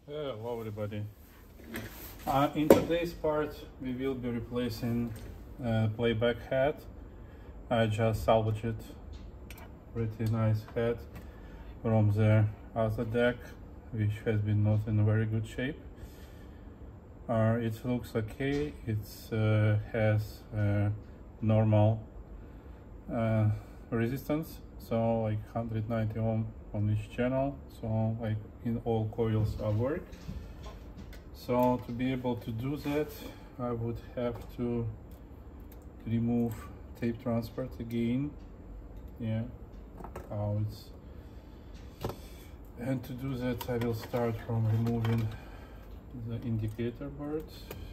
Hello everybody. In today's part we will be replacing playback head. I just salvaged it. Pretty nice head from the other deck, which has been not in very good shape. It looks okay. It has normal resistance, so like 190 ohm on each channel, so like in all coils are work. So to be able to do that, I would have to remove tape transport again. Yeah, how it's, and to do that I will start from removing the indicator board,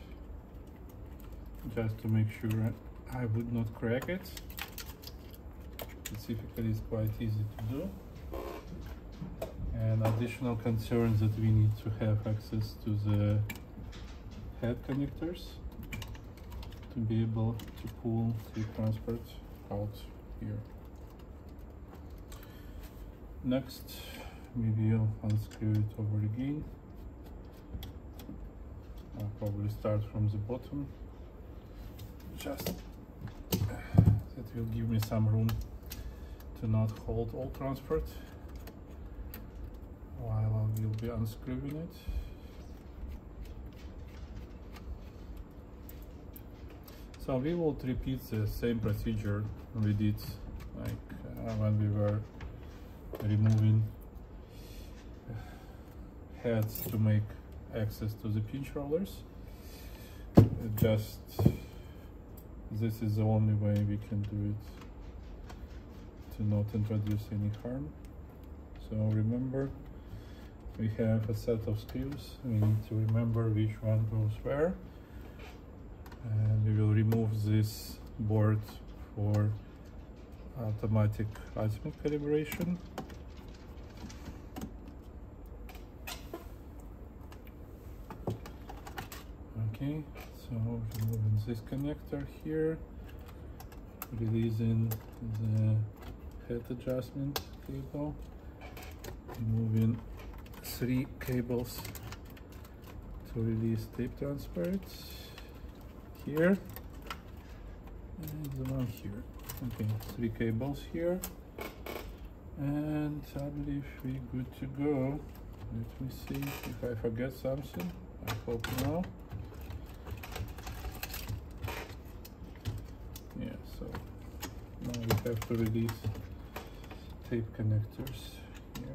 just to make sure I would not crack it. Specifically, it's quite easy to do. And additional concerns that we need to have access to the head connectors to be able to pull the transport out here. Next, we will unscrew it over again. I'll probably start from the bottom, just that will give me some room to not hold all transport while I will be unscrewing it. So we will repeat the same procedure we did like when we were removing heads to make access to the pinch rollers. Just this is the only way we can do it to not introduce any harm. So remember, we have a set of screws. We need to remember which one goes where, and we will remove this board for automatic azimuth calibration. Okay, so removing this connector here, releasing the head adjustment cable, removing 3 cables to release tape transport here, and the one here. Okay, 3 cables here, and I believe we're good to go. Let me see if I forget something. I hope no. Yeah, so now we have to release tape connectors here.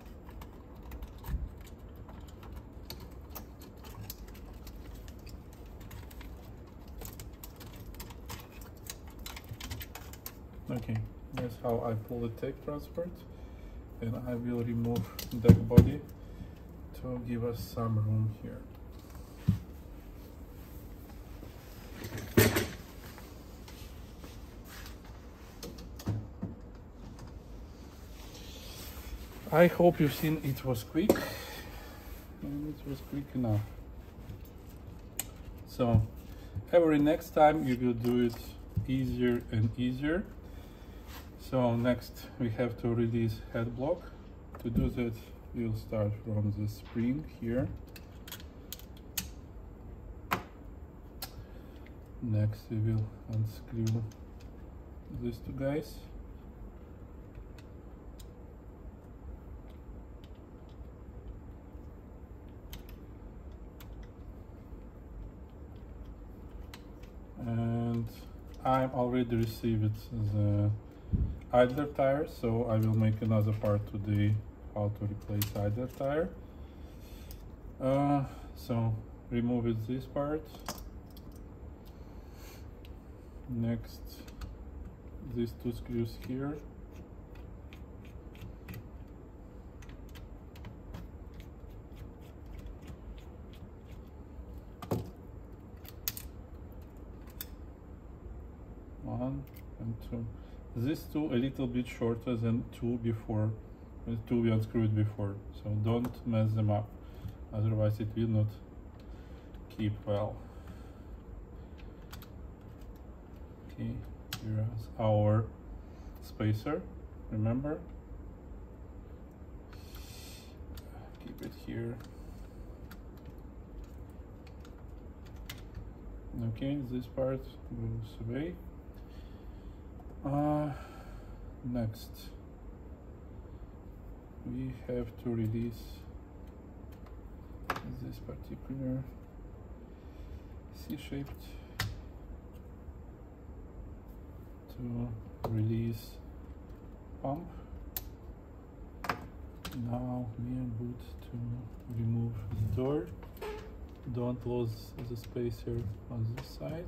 Okay, that's how I pull the tape transport, and I will remove deck body to give us some room here. I hope you've seen it was quick, and it was quick enough. So every next time you will do it easier and easier. So next we have to release head block. To do that, we'll start from the spring here. Next we will unscrew these 2 guys. And I already received the idler tire, so I will make another part today how to replace idler tire. So remove this part. Next, these 2 screws here. One and 2. These 2 a little bit shorter than 2 before, the 2 we unscrewed before, so don't mess them up, otherwise it will not keep well. Okay, here's our spacer, remember, keep it here. Okay, this part goes away. Next, we have to release this particular C-shaped to release pump. Now we are good to remove the door. Don't lose the spacer on this side.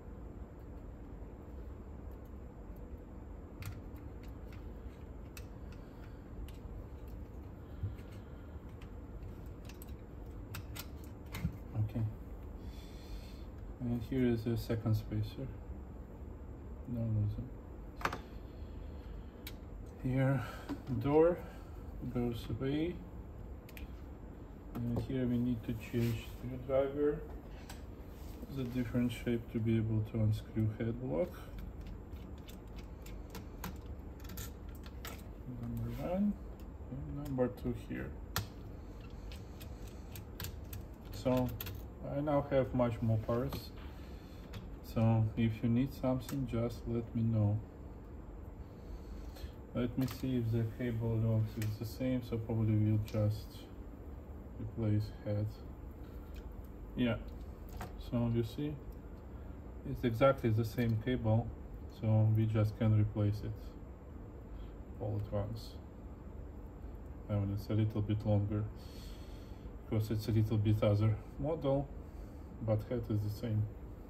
Okay. And here is the second spacer. No losing. Here, door goes away. And here we need to change screwdriver. It's a different shape to be able to unscrew head block. Number 1 and number 2 here. So I now have much more parts. So if you need something, just let me know. Let me see if the cable length is the same, so probably we'll just replace head. Yeah, so you see it's exactly the same cable, so we just can replace it all at once. I mean, it's a little bit longer because it's a little bit other model, but head is the same.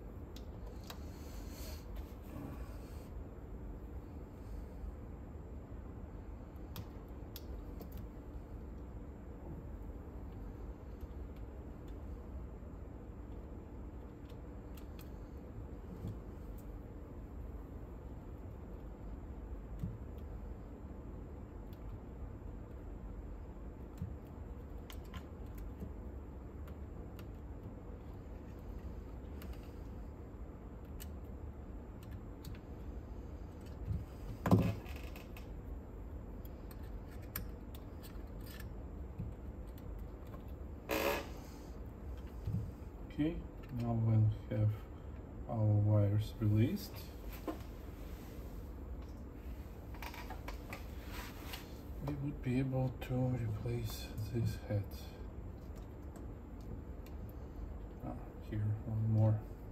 Okay, now we'll have our wires released. We would be able to replace this head. Here, one more.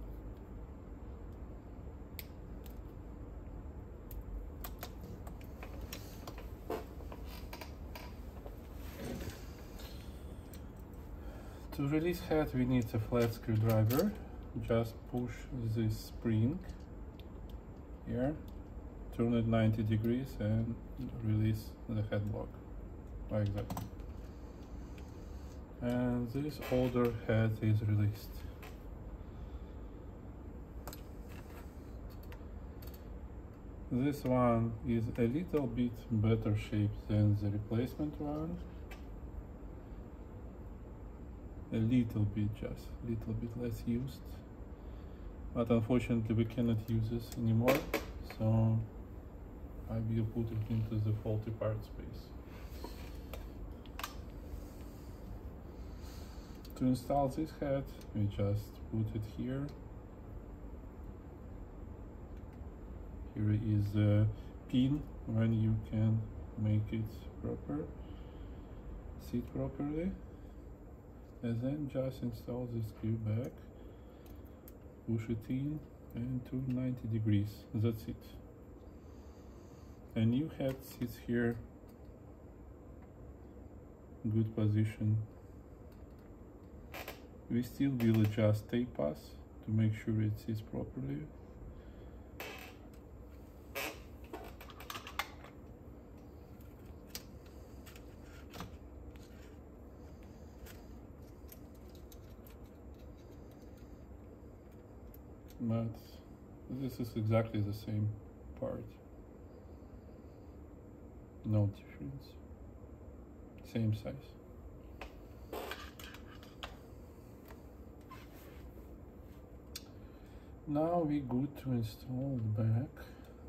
To release head, we need a flat screwdriver. Just push this spring here, turn it 90 degrees and release the head block, like that. And this older head is released. This one is a little bit better shaped than the replacement one. A little bit, just a little bit less used, but unfortunately we cannot use this anymore, so I will put it into the faulty part space. To install this head, we just put it here. Here is a pin when you can make it proper, sit properly. And then just install the screw back, push it in and to 90 degrees, that's it. A new head sits here, good position. We still will adjust tape pass to make sure it sits properly. But this is exactly the same part. No difference. Same size. Now we good to install the back.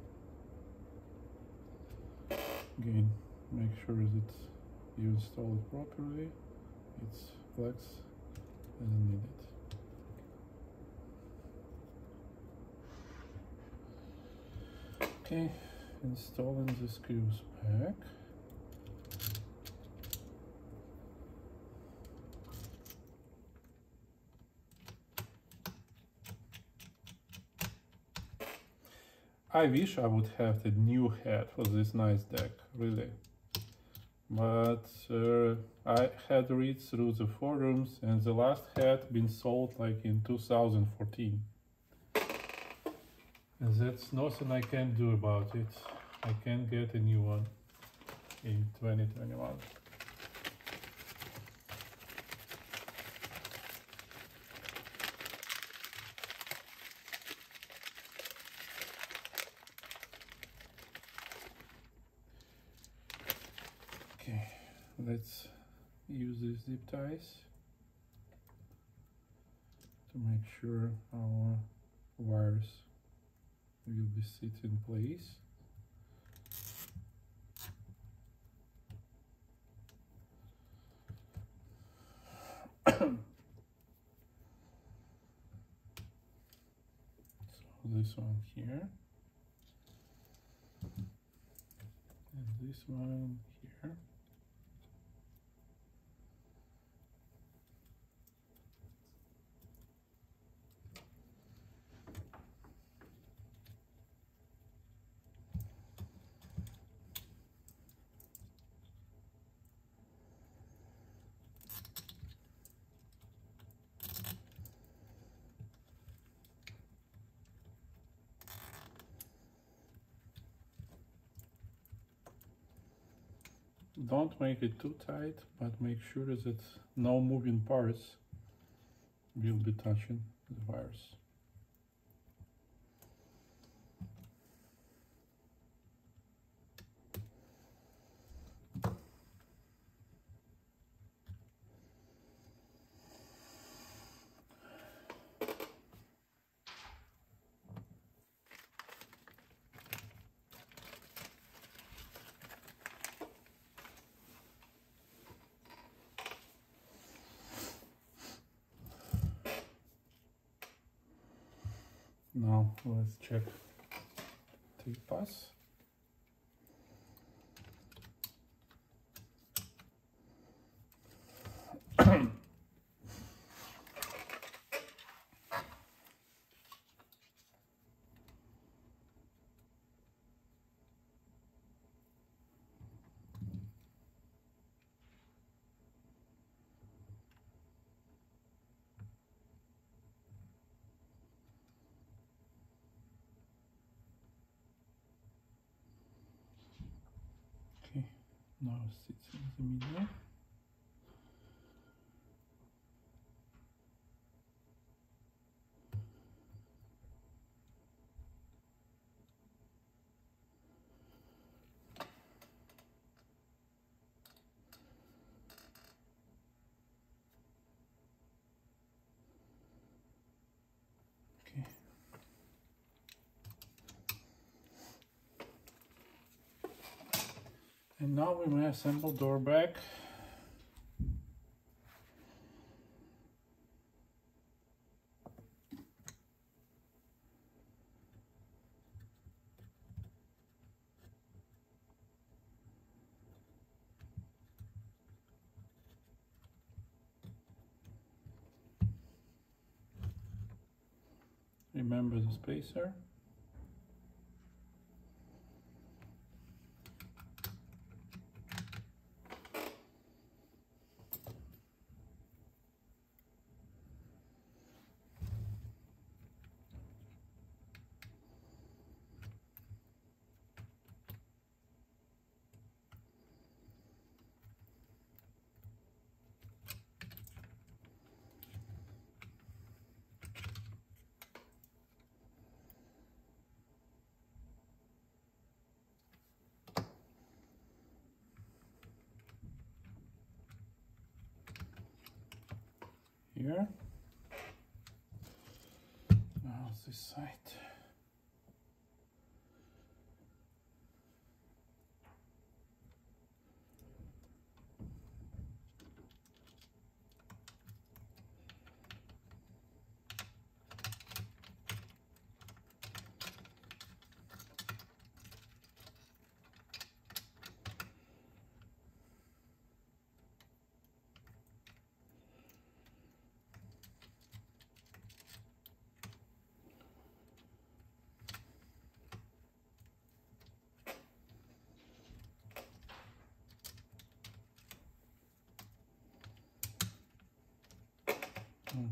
Again, make sure that you install it properly. It's flex as needed. Okay, installing the screws back. I wish I would have the new head for this nice deck, really. But I had read through the forums and the last had been sold like in 2014. And that's nothing I can do about it. I can get a new one in 2021. Okay, let's use these zip ties to make sure our wires will be sit in place. So this one here and this one here. Don't make it too tight, but make sure that no moving parts will be touching the wires. Now let's check tape pass. Okay, now it sits in the middle. Okay. And now we may assemble door back. Remember the spacer. Here. Now this side.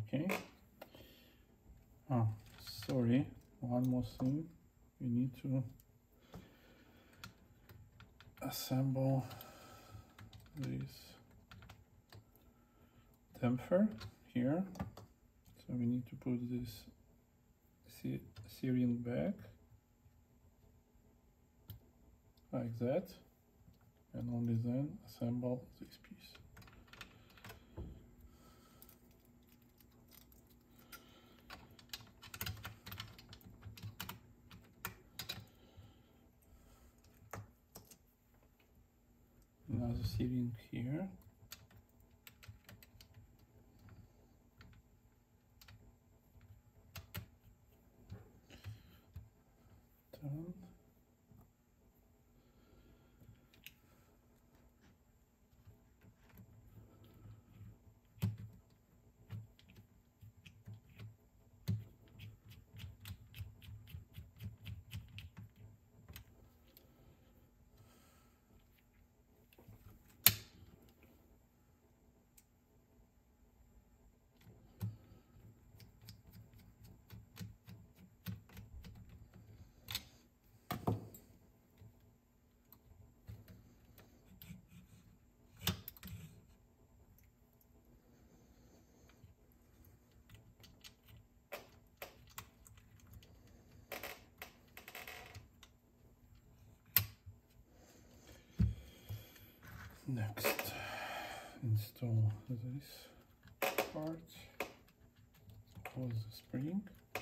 Okay. Oh, sorry. One more thing. We need to assemble this damper here. So we need to put this C-ring back like that, and only then assemble this piece. Another C-ring here. Done. Next, install this part, close the spring.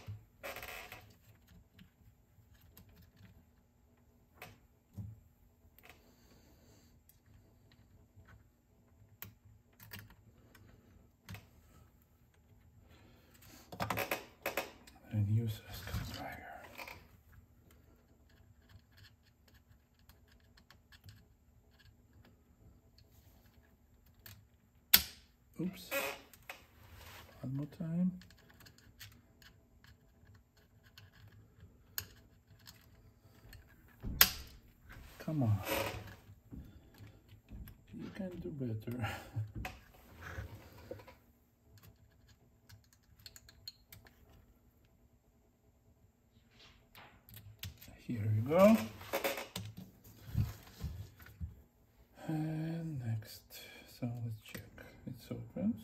And use a screwdriver. Oops. One more time. Come on. You can do better. Here we go. And next, so let's check. It opens.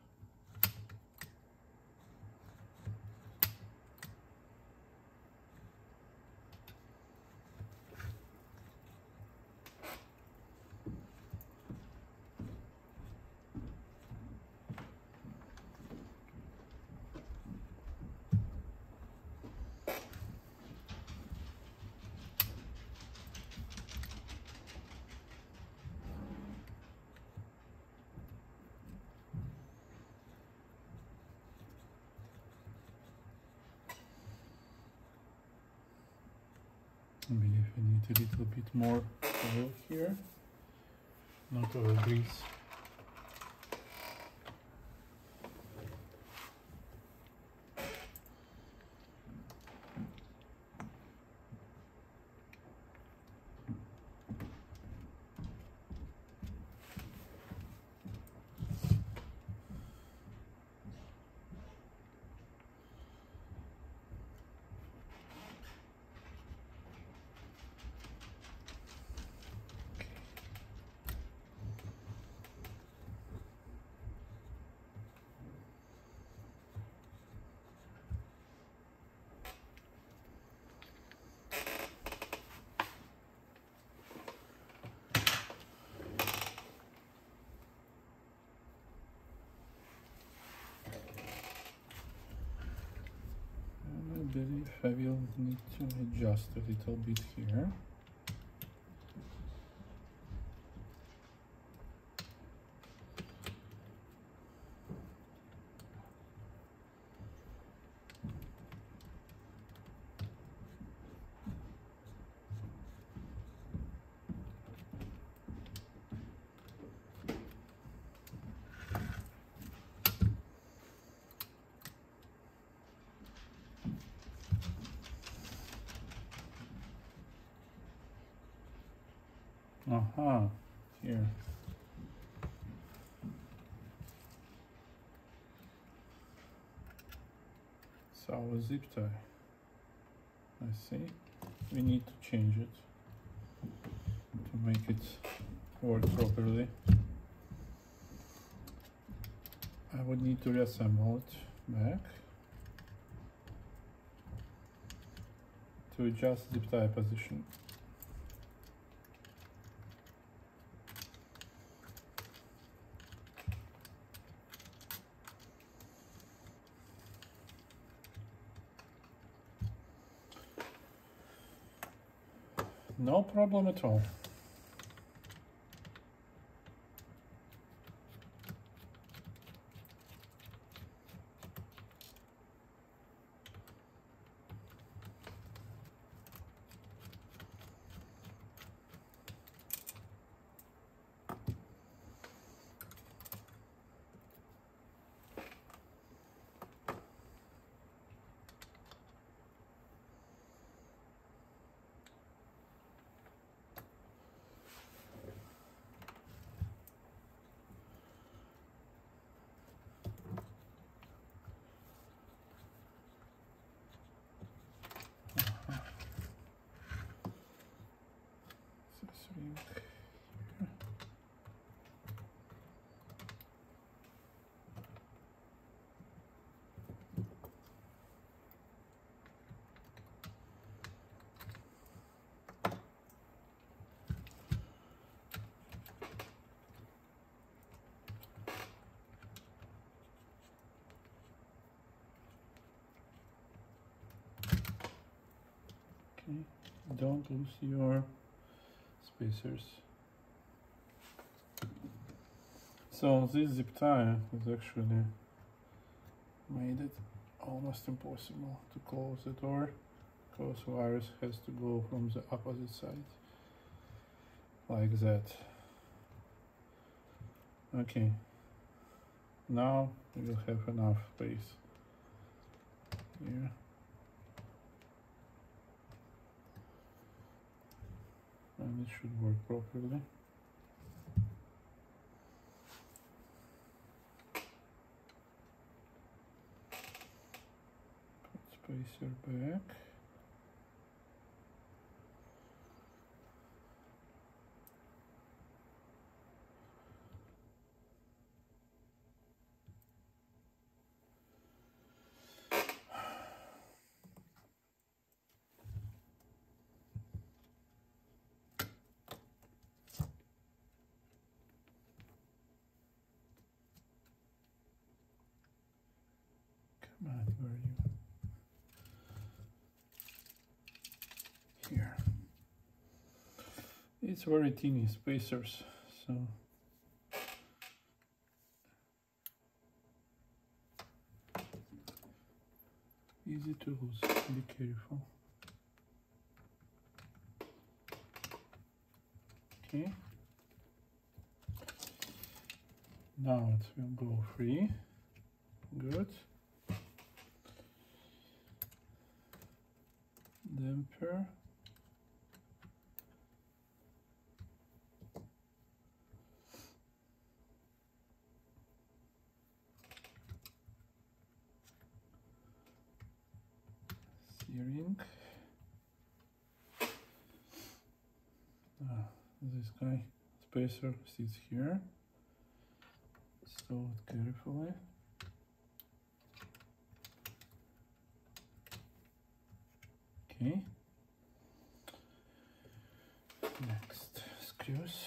I believe we need a little bit more oil here, not oil, grease. I believe I will need to adjust a little bit here. Aha, here. our zip tie. I see. We need to change it to make it work properly. I would need to reassemble it back to adjust zip tie position. No problem at all. Okay, don't lose your spacers. So this zip tie is actually made it almost impossible to close the door, because wires has to go from the opposite side, like that. Okay, now we will have enough space here. And it should work properly. Put spacer back. Come on, where are you? Here. It's very teeny spacers, so easy to lose. Be careful. Okay. Now it will go free. Good. Damper. Steering. This guy, spacer, sits here. Install it carefully. Okay. Next, screws.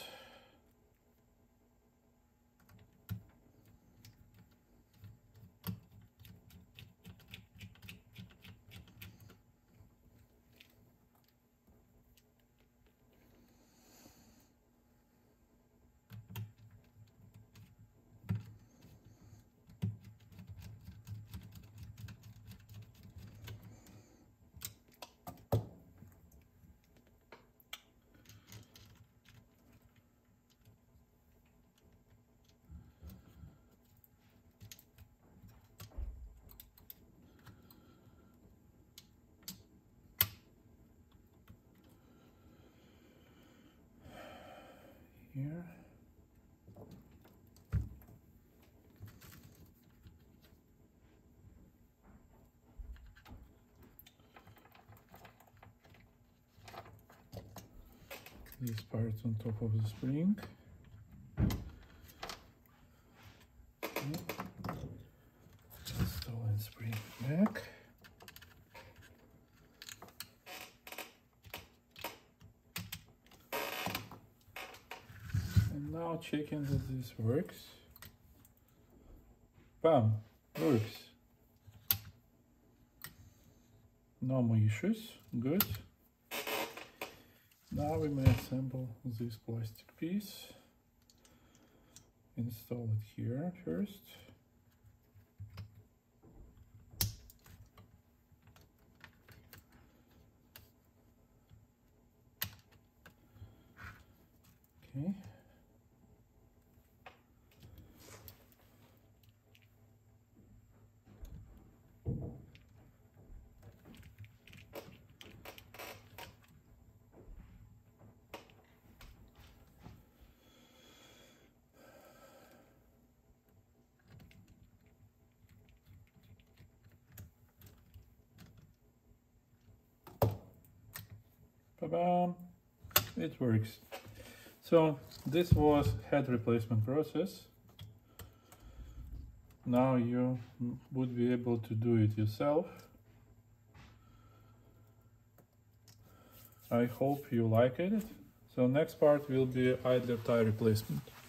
Here. this part on top of the spring. Okay. Installing spring back. And now checking that this works. Bam! Works. No more issues. Good. Now we may assemble this plastic piece. Install it here first. Okay. Ba-bam. It works. So this was head replacement process. Now you would be able to do it yourself. I hope you like it. So next part will be idler tire replacement.